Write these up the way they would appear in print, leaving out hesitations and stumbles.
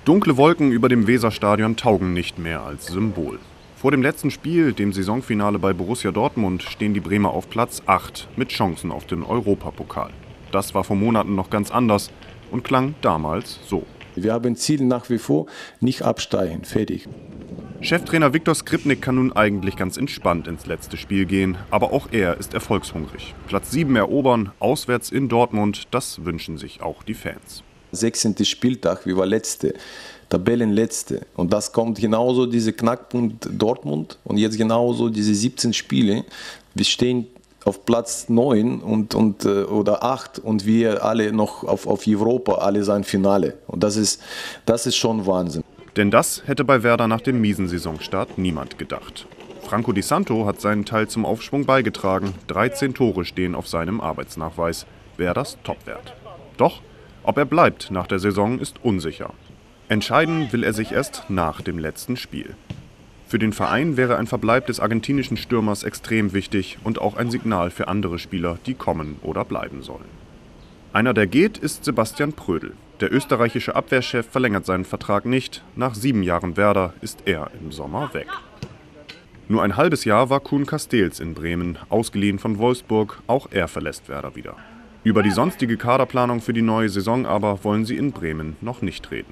Dunkle Wolken über dem Weserstadion taugen nicht mehr als Symbol. Vor dem letzten Spiel, dem Saisonfinale bei Borussia Dortmund, stehen die Bremer auf Platz 8 mit Chancen auf den Europapokal. Das war vor Monaten noch ganz anders und klang damals so. Wir haben Ziel nach wie vor, nicht absteigen, fertig. Cheftrainer Viktor Skripnik kann nun eigentlich ganz entspannt ins letzte Spiel gehen, aber auch er ist erfolgshungrig. Platz 7 erobern, auswärts in Dortmund, das wünschen sich auch die Fans. 16. Spieltag, wir waren Letzte, Tabellenletzte. Und das kommt genauso, diese Knackpunkt Dortmund und jetzt genauso diese 17 Spiele. Wir stehen auf Platz 9 oder 8 und wir alle noch auf Europa, alle sein Finale. Und das ist schon Wahnsinn. Denn das hätte bei Werder nach dem miesen Saisonstart niemand gedacht. Franco Di Santo hat seinen Teil zum Aufschwung beigetragen. 13 Tore stehen auf seinem Arbeitsnachweis. Werders Topwert. Doch, ob er bleibt nach der Saison, ist unsicher. Entscheiden will er sich erst nach dem letzten Spiel. Für den Verein wäre ein Verbleib des argentinischen Stürmers extrem wichtig und auch ein Signal für andere Spieler, die kommen oder bleiben sollen. Einer, der geht, ist Sebastian Prödl. Der österreichische Abwehrchef verlängert seinen Vertrag nicht. Nach 7 Jahren Werder ist er im Sommer weg. Nur ein halbes Jahr war Koen Casteels in Bremen, ausgeliehen von Wolfsburg. Auch er verlässt Werder wieder. Über die sonstige Kaderplanung für die neue Saison aber wollen sie in Bremen noch nicht reden.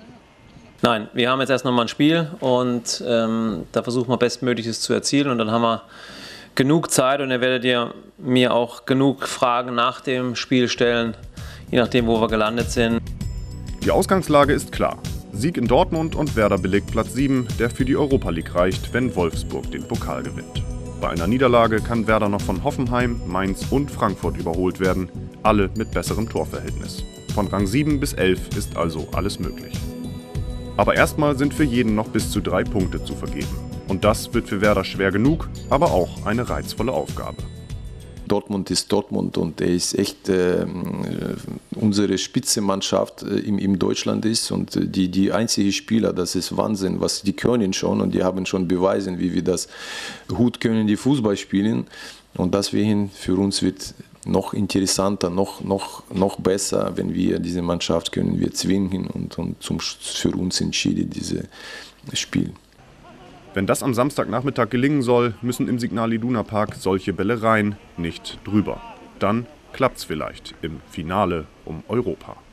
Nein, wir haben jetzt erst nochmal ein Spiel und da versuchen wir Bestmögliches zu erzielen und dann haben wir genug Zeit und ihr werdet ihr mir auch genug Fragen nach dem Spiel stellen, je nachdem, wo wir gelandet sind. Die Ausgangslage ist klar. Sieg in Dortmund und Werder belegt Platz 7, der für die Europa League reicht, wenn Wolfsburg den Pokal gewinnt. Bei einer Niederlage kann Werder noch von Hoffenheim, Mainz und Frankfurt überholt werden, alle mit besserem Torverhältnis. Von Rang 7 bis 11 ist also alles möglich. Aber erstmal sind für jeden noch bis zu 3 Punkte zu vergeben. Und das wird für Werder schwer genug, aber auch eine reizvolle Aufgabe. Dortmund ist Dortmund und er ist echt unsere Spitzenmannschaft in Deutschland ist und die einzige Spieler, das ist Wahnsinn, was die können schon und die haben schon beweisen, wie wir das gut können, die Fußball spielen und deswegen für uns wird noch interessanter, noch besser, wenn wir diese Mannschaft können wir zwingen und für uns entschieden dieses Spiel. Wenn das am Samstagnachmittag gelingen soll, müssen im Signal Iduna Park solche Bälle rein, nicht drüber. Dann klappt's vielleicht im Finale um Europa.